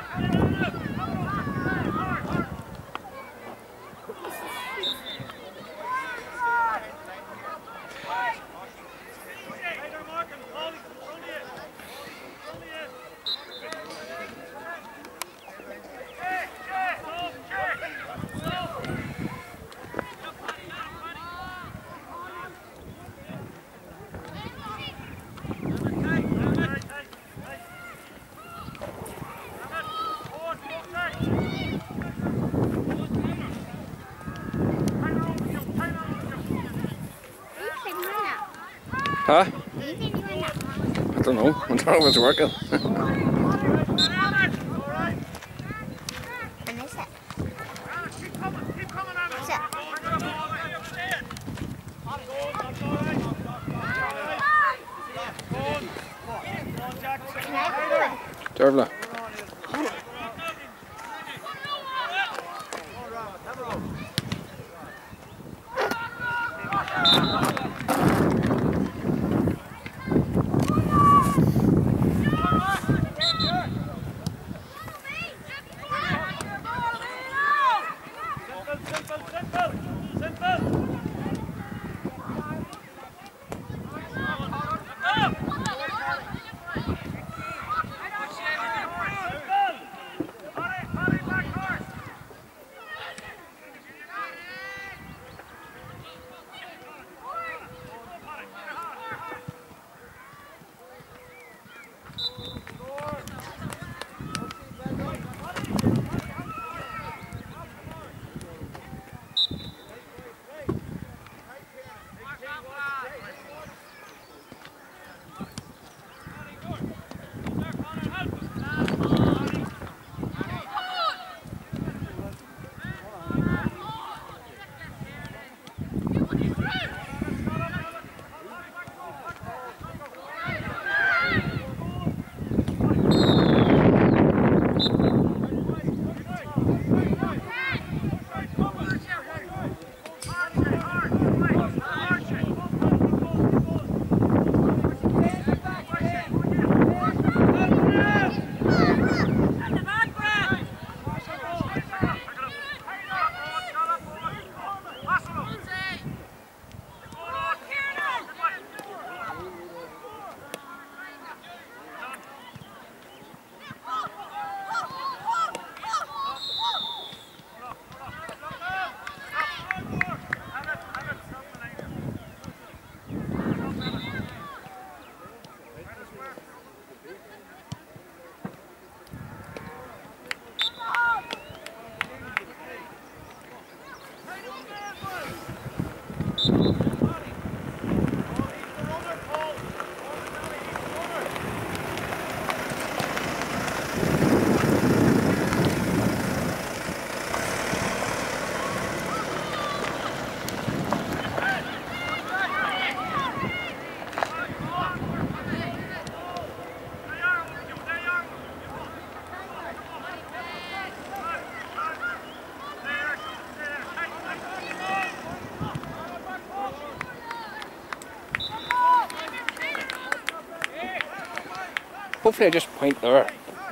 Huh? I don't know. I don't know if it's working. Dervla. Hopefully I just point there.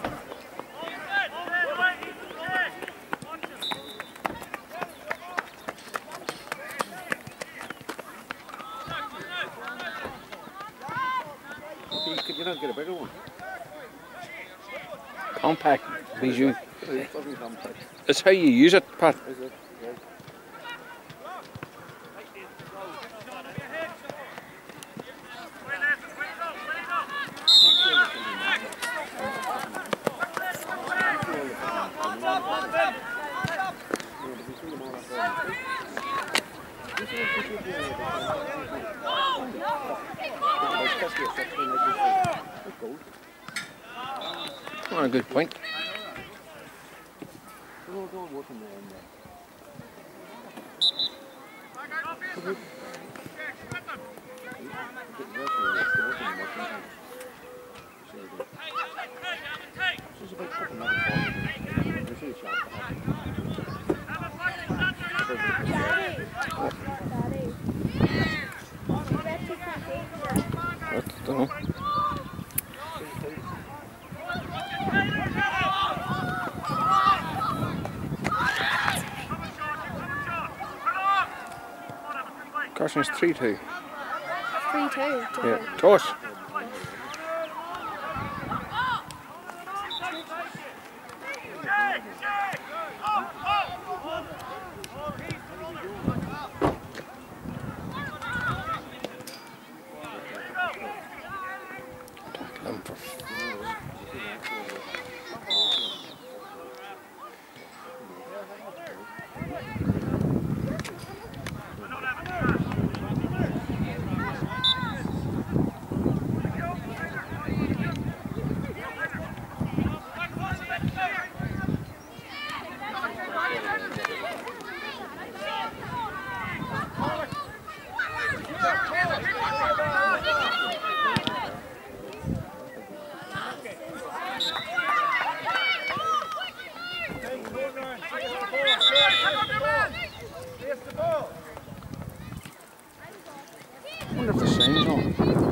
Could you not get a bigger one? Compact, bijou. It's how you use it, Pat. Is it? Yeah. Oh, a good point. I don't know. Arsenal is 3-2. 3-2. Yeah, toss. I wonder if the sign's on.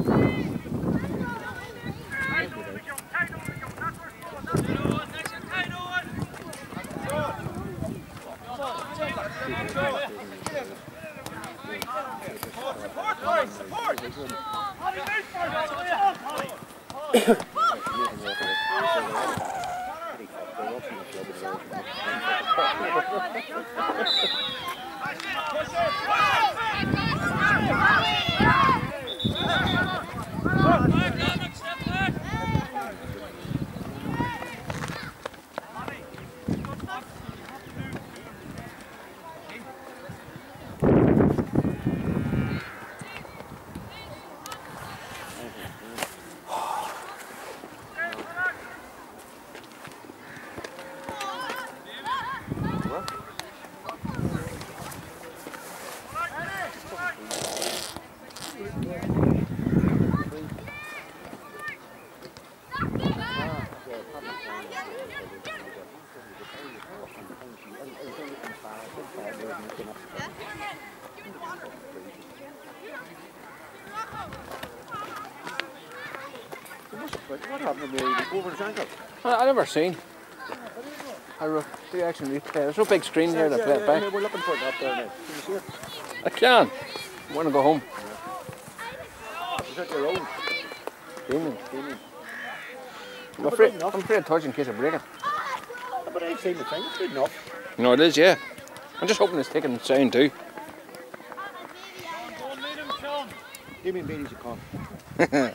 What happened to me over his ankle? I never seen. The action replay. There's no big screen here to play it back. We're looking for it up there now. Can you see it? I can. I want to go home. Is that your own? Demon. Demon. I'm afraid to touch in case I break it. But I've seen the thing. It's good enough. No, it is, yeah. I'm just hoping it's taking sound too. Damien Beatty's a con.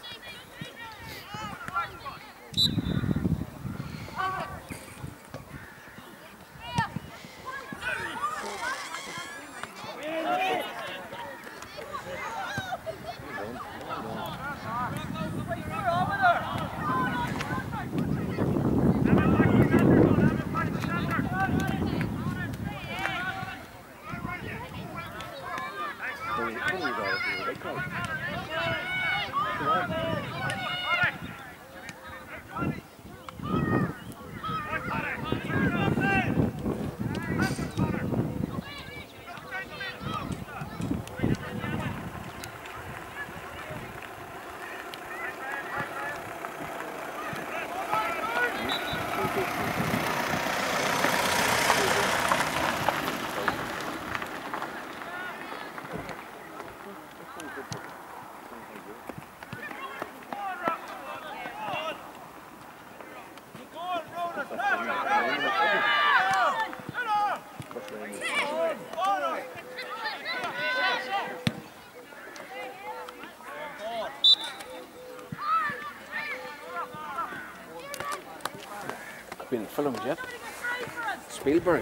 Been filmed yet? Spielberg.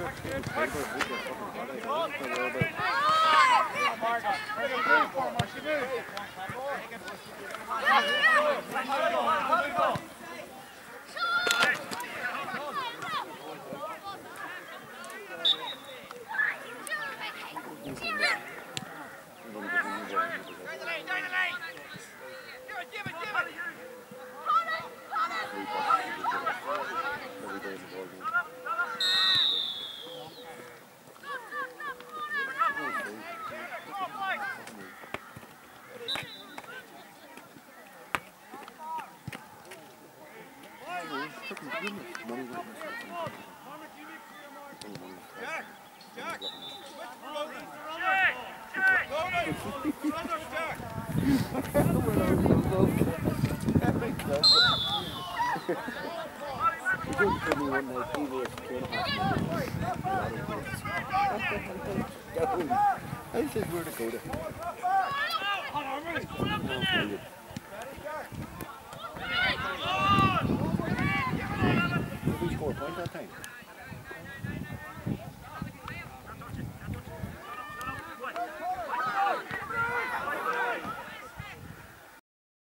I said where to go to. Did we score a point that time?